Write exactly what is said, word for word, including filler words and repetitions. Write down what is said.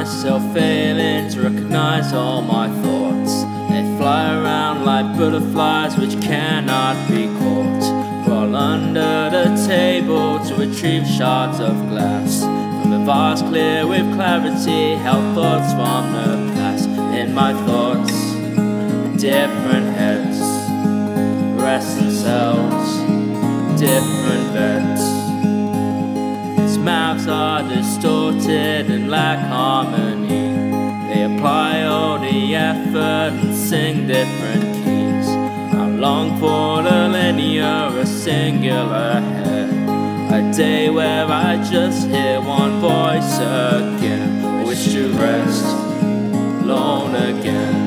myself failing to recognize all my thoughts. They fly around like butterflies which cannot be caught. Crawl under the table to retrieve shards of glass from the vase clear with clarity, held thoughts from the past. In my thoughts, different heads rest themselves, different beds. Its mouths are distorted and lack harmony. They apply all the effort and sing different keys. I long for the linear, a singular head, a day where I just hear one voice again. Wish to rest alone again.